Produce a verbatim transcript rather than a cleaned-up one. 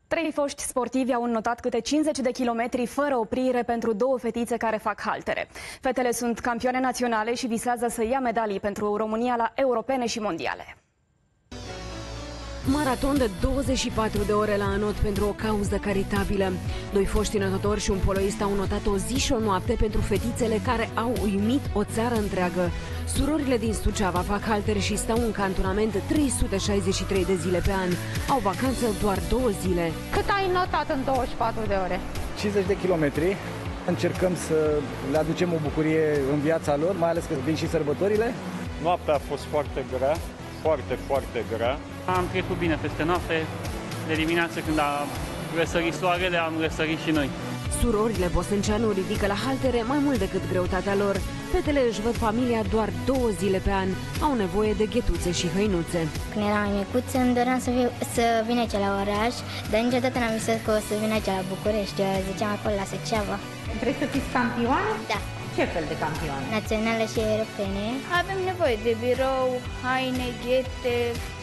Trei foști sportivi au înnotat câte cincizeci de kilometri fără oprire pentru două fetițe care fac haltere. Fetele sunt campioane naționale și visează să ia medalii pentru România la europene și mondiale. Maraton de douăzeci și patru de ore la înot pentru o cauză caritabilă. Doi foști notători și un poloist au notat o zi și o noapte pentru fetițele care au uimit o țară întreagă. Surorile din Suceava fac haltere și stau în cantonament trei sute șaizeci și trei de zile pe an. Au vacanță doar două zile. Cât ai notat în douăzeci și patru de ore? cincizeci de kilometri. Încercăm să le aducem o bucurie în viața lor, mai ales că vin și sărbătorile. Noaptea a fost foarte grea, foarte, foarte grea. Am trecut bine peste noapte, de dimineață când a răsărit soarele, am răsărit și noi. Surorile Bosânceanu ridică la haltere mai mult decât greutatea lor. Fetele își văd familia doar două zile pe an. Au nevoie de ghetuțe și hăinuțe. Când eram mai micuță, îmi doream să, viu, să vin aici la oraș, dar niciodată n-am visat că o să vin aici la București. Eu ziceam acolo la Suceava. Vrei să fiți campioane? Da. Ce fel de campioane? Naționale și europene. Avem nevoie de birou, haine, ghete,